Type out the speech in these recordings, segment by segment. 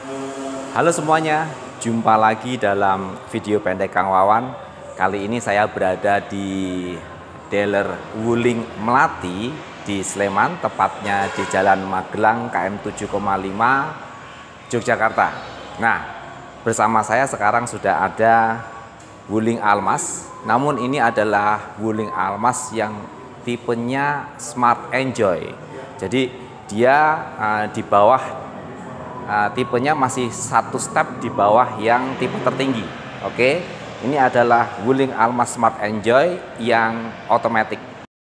Halo semuanya, jumpa lagi dalam video pendek Kang Wawan. Kali ini saya berada di dealer Wuling Melati di Sleman, tepatnya di Jalan Magelang KM 7,5 Yogyakarta. Nah, bersama saya sekarang sudah ada Wuling Almas. Namun ini adalah Wuling Almas yang tipenya Smart Enjoy. Jadi dia di bawah tipenya masih satu step di bawah yang tipe tertinggi. Oke, ini adalah Wuling Almas Smart Enjoy yang otomatis.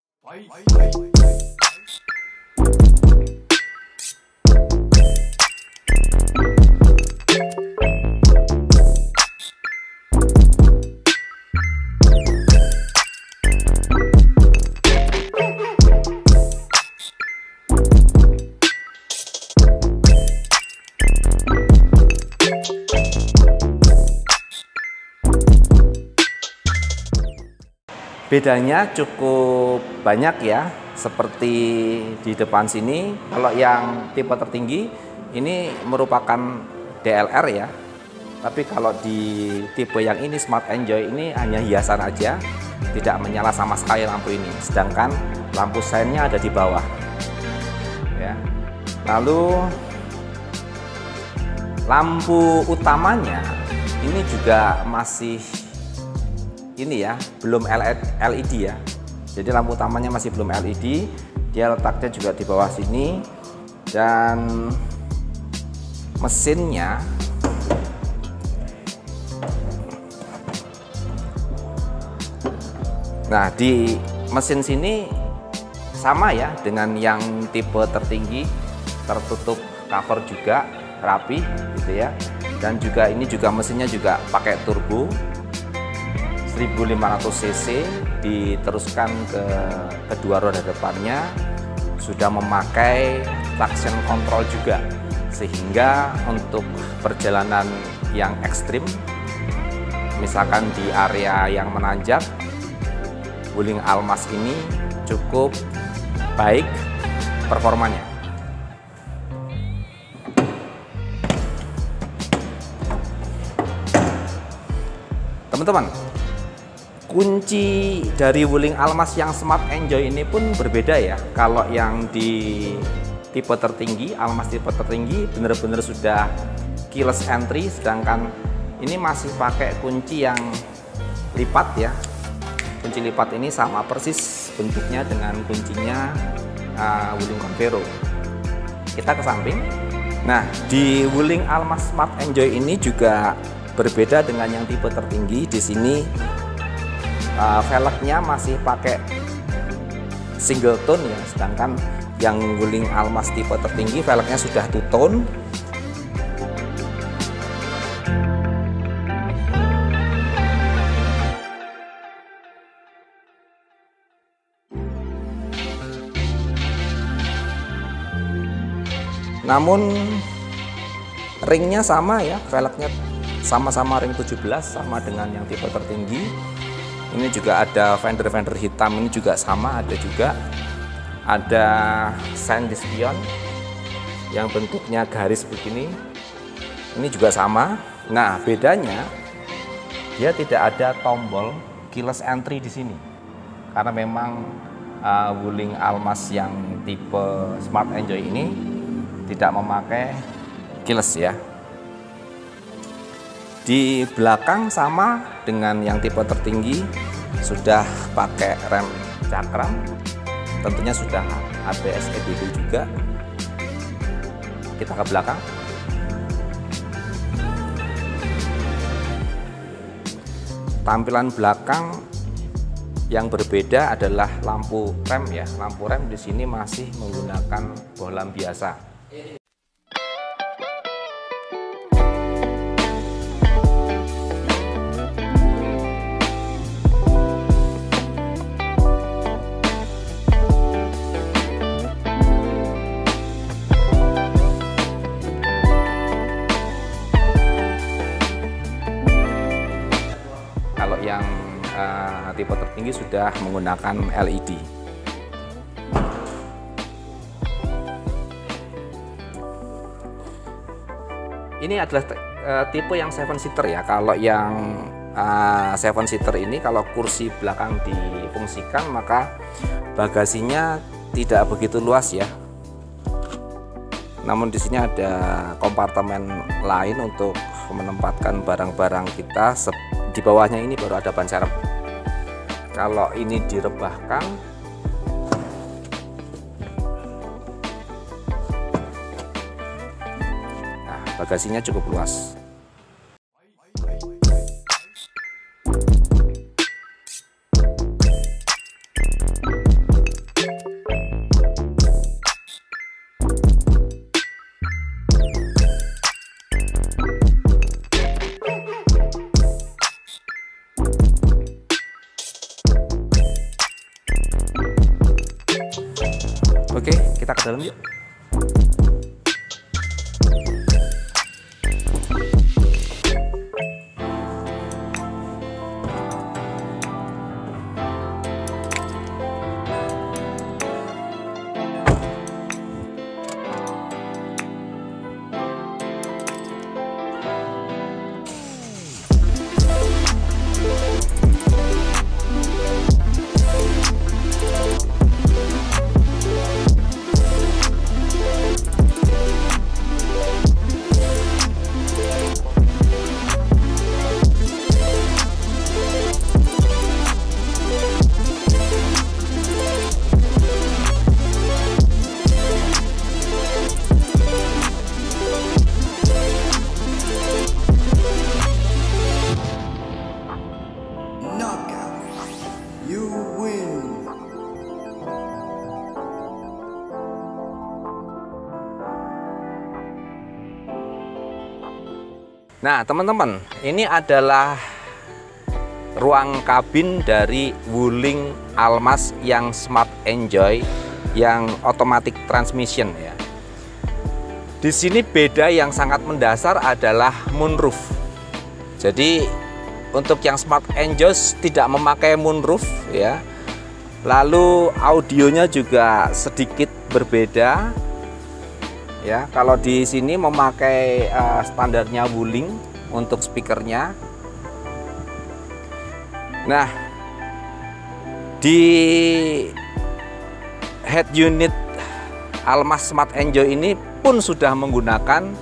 Bedanya cukup banyak ya, seperti di depan sini. Kalau yang tipe tertinggi ini merupakan DLR ya. Tapi kalau di tipe yang ini Smart Enjoy ini hanya hiasan aja, tidak menyala sama sekali lampu ini. Sedangkan lampu seinnya ada di bawah. Ya. Lalu lampu utamanya ini juga masih ini ya, belum LED ya. Jadi lampu utamanya masih belum LED. Dia letaknya juga di bawah sini. Dan mesinnya nah, di mesin sini sama ya dengan yang tipe tertinggi, tertutup cover juga rapi gitu ya. Dan juga ini juga mesinnya juga pakai turbo 1500 cc, diteruskan ke kedua roda depannya, sudah memakai traction control juga, sehingga untuk perjalanan yang ekstrim, misalkan di area yang menanjak, Wuling Almas ini cukup baik performanya. Teman-teman, kunci dari Wuling Almas yang Smart Enjoy ini pun berbeda ya. Kalau yang di tipe tertinggi, Almas tipe tertinggi benar-benar sudah keyless entry, sedangkan ini masih pakai kunci yang lipat ya. Kunci lipat ini sama persis bentuknya dengan kuncinya Wuling Convero. Kita ke samping. Nah, di Wuling Almas Smart Enjoy ini juga berbeda dengan yang tipe tertinggi. Di sini velgnya masih pakai single tone ya, sedangkan yang Wuling Almas tipe tertinggi velgnya sudah two tone. Namun ringnya sama ya, velgnya sama-sama ring 17, sama dengan yang tipe tertinggi. Ini juga ada fender-fender hitam, ini juga sama, ada juga. Ada sign di spion yang bentuknya garis begini, ini juga sama. Nah, bedanya dia tidak ada tombol keyless entry di sini, karena memang Wuling Almas yang tipe Smart Enjoy ini tidak memakai keyless ya. Di belakang sama dengan yang tipe tertinggi, sudah pakai rem cakram, tentunya sudah ABS EBB juga. Kita ke belakang. Tampilan belakang yang berbeda adalah lampu rem ya. Lampu rem di sini masih menggunakan bohlam biasa. Kalau yang tipe tertinggi sudah menggunakan LED. ini adalah tipe yang 7 seater ya. Kalau yang 7 seater ini, kalau kursi belakang difungsikan, maka bagasinya tidak begitu luas ya. Namun di sini ada kompartemen lain untuk menempatkan barang-barang kita. Di bawahnya ini baru ada ban serep. Kalau ini direbahkan, nah, bagasinya cukup luas. Oke, kita ke dalam yuk. Nah teman-teman, ini adalah ruang kabin dari Wuling Almas yang Smart Enjoy yang automatic transmission ya. Di sini beda yang sangat mendasar adalah moonroof. Jadi untuk yang Smart Enjoy tidak memakai moonroof ya. Lalu audionya juga sedikit berbeda. Ya, kalau di sini memakai standarnya Wuling untuk speakernya. Nah, di head unit Almas Smart Enjoy ini pun sudah menggunakan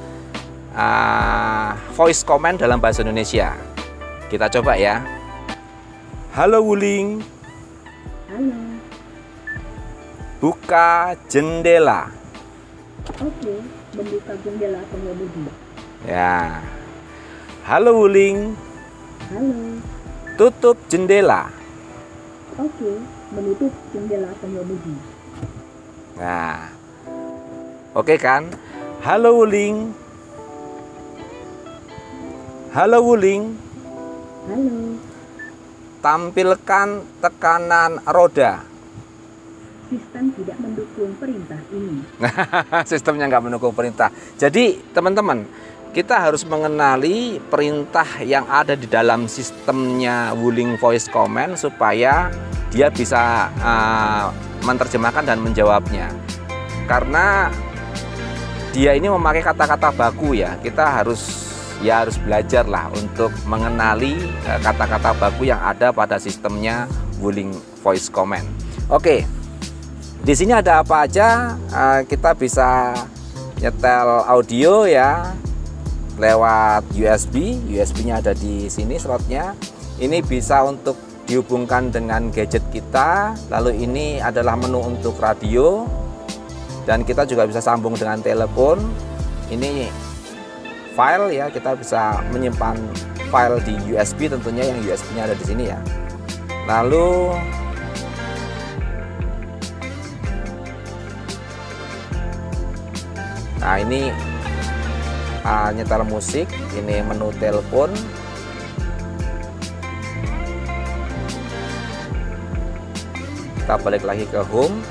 voice command dalam bahasa Indonesia. Kita coba ya. Halo Wuling. Halo. Buka jendela. Oke, membuka jendela pengemudi. Ya. Halo Wuling. Halo. Tutup jendela. Oke, menutup jendela pengemudi. Nah. Oke kan? Halo Wuling. Halo Wuling. Halo. Tampilkan tekanan roda. Sistem tidak mendukung perintah ini. Sistemnya nggak mendukung perintah. Jadi teman-teman, kita harus mengenali perintah yang ada di dalam sistemnya Wuling Voice Command supaya dia bisa menerjemahkan dan menjawabnya. Karena dia ini memakai kata-kata baku ya, kita harus belajar lah untuk mengenali kata-kata baku yang ada pada sistemnya Wuling Voice Command. Oke. Di sini ada apa aja? Kita bisa nyetel audio ya lewat USB. USB-nya ada di sini slotnya. Ini bisa untuk dihubungkan dengan gadget kita. Lalu ini adalah menu untuk radio. Dan kita juga bisa sambung dengan telepon. Ini file ya, kita bisa menyimpan file di USB tentunya, yang USB-nya ada di sini ya. Lalu nah ini nyetel musik, ini menu telepon. Kita balik lagi ke home.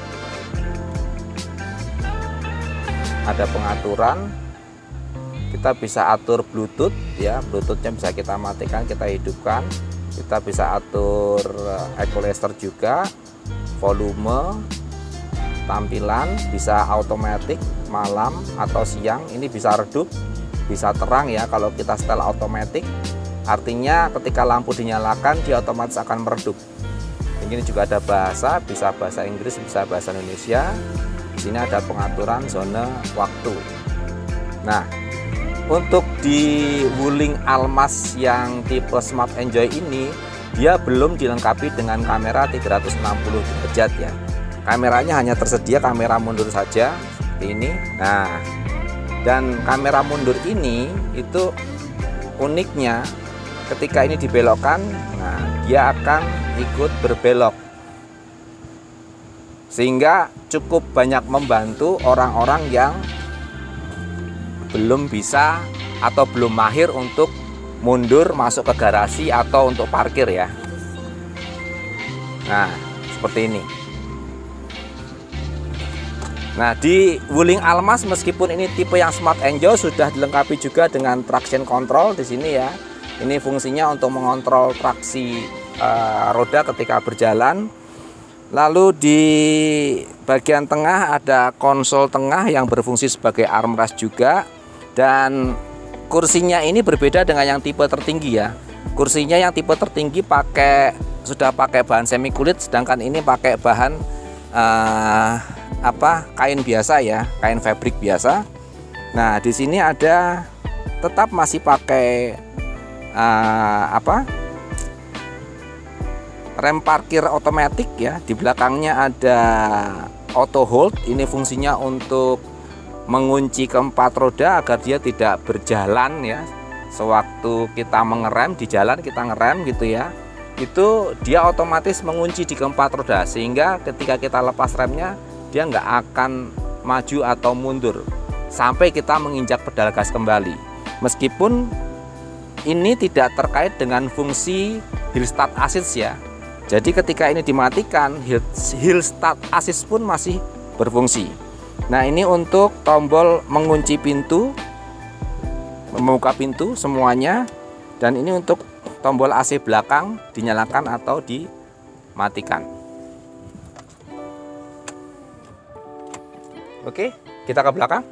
Ada pengaturan. Kita bisa atur Bluetooth ya, Bluetoothnya bisa kita matikan, kita hidupkan. Kita bisa atur equalizer juga, volume, tampilan, bisa automatic malam atau siang, ini bisa redup. bisa terang ya. Kalau kita setel automatic, artinya ketika lampu dinyalakan dia otomatis akan meredup. Ini juga ada bahasa, bisa bahasa Inggris, bisa bahasa Indonesia. Di sini ada pengaturan zona waktu. Nah, untuk di Wuling Almaz yang tipe Smart Enjoy ini, dia belum dilengkapi dengan kamera 360 derajat ya. Kameranya hanya tersedia kamera mundur saja seperti ini. Nah, dan kamera mundur ini itu uniknya ketika ini dibelokkan, nah dia akan ikut berbelok, sehingga cukup banyak membantu orang-orang yang belum bisa atau belum mahir untuk mundur masuk ke garasi atau untuk parkir ya. Nah, seperti ini. Nah, di Wuling Almaz meskipun ini tipe yang Smart Enjoy sudah dilengkapi juga dengan traction control di sini ya. Ini fungsinya untuk mengontrol traksi roda ketika berjalan. Lalu di bagian tengah ada konsol tengah yang berfungsi sebagai armrest juga. Dan kursinya ini berbeda dengan yang tipe tertinggi ya. Kursinya yang tipe tertinggi sudah pakai bahan semi kulit, sedangkan ini pakai bahan kain biasa ya, kain fabric biasa. Nah, di sini ada tetap masih pakai rem parkir otomatis ya. Di belakangnya ada auto hold. Ini fungsinya untuk mengunci keempat roda agar dia tidak berjalan ya. Sewaktu kita mengerem di jalan, kita ngerem gitu ya, itu dia otomatis mengunci di keempat roda, sehingga ketika kita lepas remnya dia nggak akan maju atau mundur sampai kita menginjak pedal gas kembali. Meskipun ini tidak terkait dengan fungsi hill start assist ya. Jadi ketika ini dimatikan, hill start assist pun masih berfungsi. Nah, ini untuk tombol mengunci pintu, membuka pintu semuanya. Dan ini untuk tombol AC belakang dinyalakan atau dimatikan. Oke, kita ke belakang.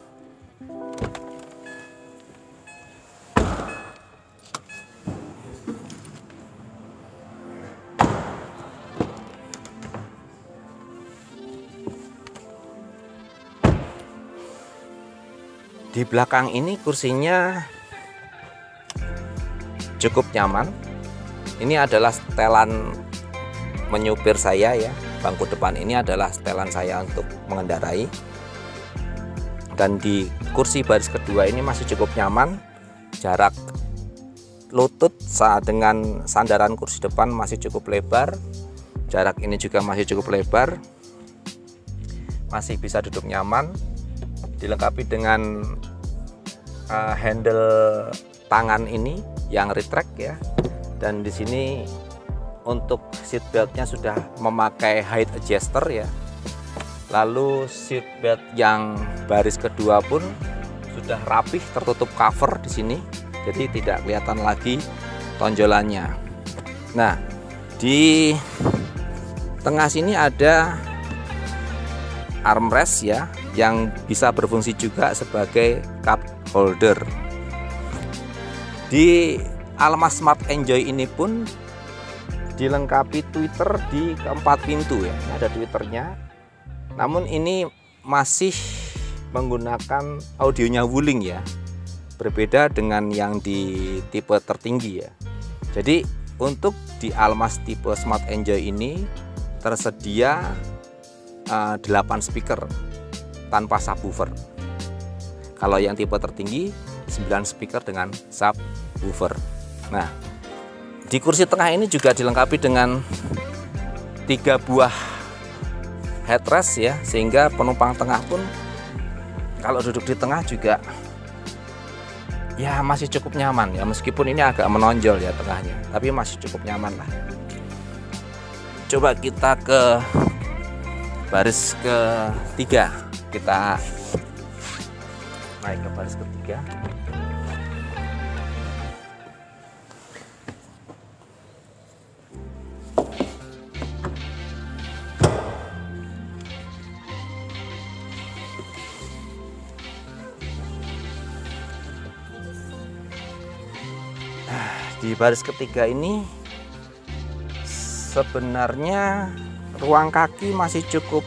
Di belakang ini kursinya cukup nyaman. Ini adalah setelan menyupir saya ya. Bangku depan ini adalah setelan saya untuk mengendarai. Dan di kursi baris kedua ini masih cukup nyaman. Jarak lutut dengan sandaran kursi depan masih cukup lebar. Jarak ini juga masih cukup lebar. Masih bisa duduk nyaman. Dilengkapi dengan handle tangan ini yang retract ya. Dan di sini untuk seat beltnya sudah memakai height adjuster ya. Lalu seat belt yang baris kedua pun sudah rapih, tertutup cover di sini, jadi tidak kelihatan lagi tonjolannya. Nah, di tengah sini ada armrest ya, yang bisa berfungsi juga sebagai cup holder. Di Almaz Smart Enjoy ini pun dilengkapi tweeter di keempat pintu ya. Ini ada tweeternya. Namun ini masih menggunakan audionya Wuling ya. Berbeda dengan yang di tipe tertinggi ya. Jadi untuk di Almaz tipe Smart Enjoy ini tersedia 8 speaker tanpa subwoofer. Kalau yang tipe tertinggi 9 speaker dengan subwoofer. Nah, di kursi tengah ini juga dilengkapi dengan 3 buah headrest ya, sehingga penumpang tengah pun kalau duduk di tengah juga ya masih cukup nyaman ya, meskipun ini agak menonjol ya tengahnya, tapi masih cukup nyaman lah. Coba kita ke baris ketiga, kita naik ke baris ketiga. Di baris ketiga ini sebenarnya ruang kaki masih cukup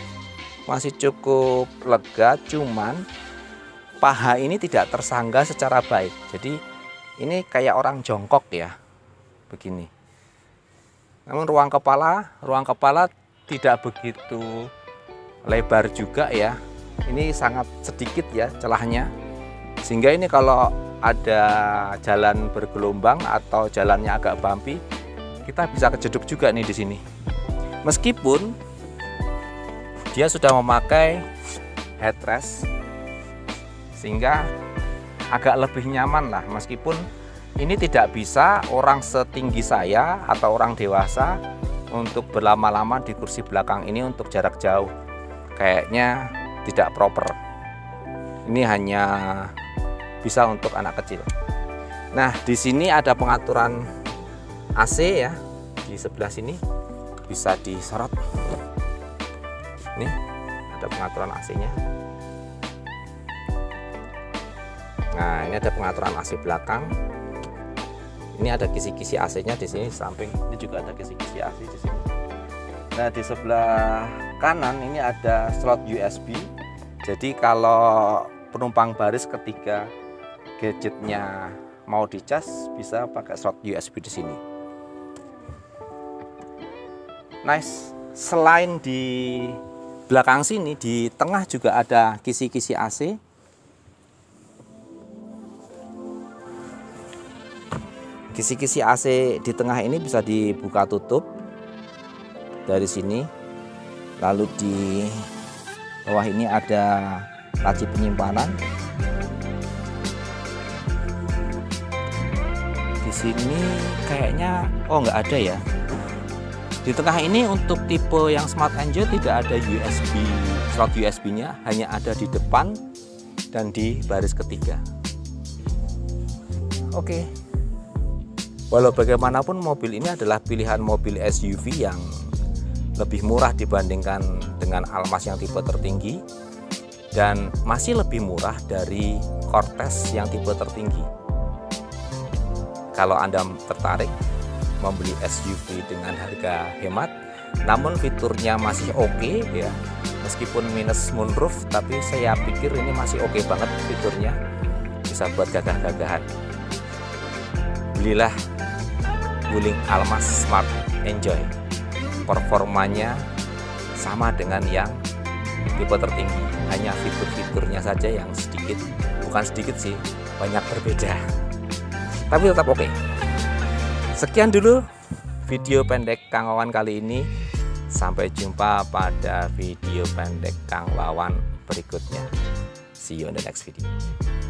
lega, cuman paha ini tidak tersangga secara baik. Jadi ini kayak orang jongkok ya, begini. Namun ruang kepala tidak begitu lebar juga ya. Ini sangat sedikit ya celahnya. Sehingga ini kalau ada jalan bergelombang atau jalannya agak bumpy, kita bisa kejeduk juga nih di sini. Meskipun dia sudah memakai headrest sehingga agak lebih nyaman lah, meskipun ini tidak bisa orang setinggi saya atau orang dewasa untuk berlama-lama di kursi belakang ini untuk jarak jauh. Kayaknya tidak proper. Ini hanya bisa untuk anak kecil. Nah, di sini ada pengaturan AC ya. Di sebelah sini bisa disorot. Nih, ada pengaturan AC-nya. Nah, ini ada pengaturan AC belakang. Ini ada kisi-kisi AC-nya di sini samping. Ini juga ada kisi-kisi AC di sini. Nah, di sebelah kanan ini ada slot USB. Jadi kalau penumpang baris ketika gadgetnya mau dicas bisa pakai slot USB di sini. Nice. Selain di belakang sini, di tengah juga ada kisi-kisi AC. Kisi-kisi AC di tengah ini bisa dibuka tutup dari sini. Lalu di bawah ini ada laci penyimpanan. Di sini kayaknya nggak ada ya. Di tengah ini untuk tipe yang Smart Enjoy tidak ada USB, slot USB-nya hanya ada di depan dan di baris ketiga. Oke. Walau bagaimanapun mobil ini adalah pilihan mobil SUV yang lebih murah dibandingkan dengan Almas yang tipe tertinggi dan masih lebih murah dari Cortez yang tipe tertinggi. Kalau Anda tertarik membeli SUV dengan harga hemat, namun fiturnya masih oke ya, meskipun minus moonroof, tapi saya pikir ini masih oke banget fiturnya, bisa buat gagah-gagahan. Belilah Wuling Almas Smart Enjoy. Performanya sama dengan yang tipe tertinggi, hanya fitur-fiturnya saja yang sedikit, bukan sedikit sih, banyak berbeda, tapi tetap oke. Sekian dulu video pendek Kang Wawan kali ini. Sampai jumpa pada video pendek Kang Wawan berikutnya. See you on the next video.